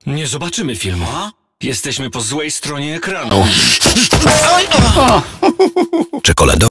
Nie zobaczymy filmu. Jesteśmy po złej stronie ekranu. Czekolado